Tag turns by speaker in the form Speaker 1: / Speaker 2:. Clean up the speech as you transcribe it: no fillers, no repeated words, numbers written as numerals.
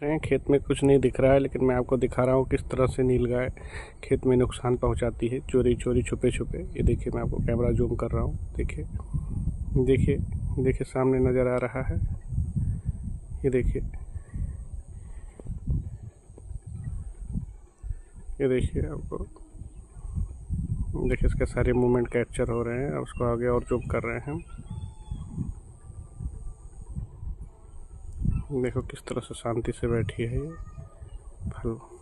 Speaker 1: रहे हैं खेत में कुछ नहीं दिख रहा है, लेकिन मैं आपको दिखा रहा हूँ किस तरह से नीलगाय खेत में नुकसान पहुँचाती है, चोरी चोरी छुपे छुपे। ये देखिए, मैं आपको कैमरा जूम कर रहा हूँ। देखिए देखिए देखिए, सामने नज़र आ रहा है। ये देखिए, ये देखिए, आपको देखिए इसके सारे मूवमेंट कैप्चर हो रहे हैं। अब उसको आगे और जूम कर रहे हैं हम। देखो किस तरह से शांति से बैठी है ये फल।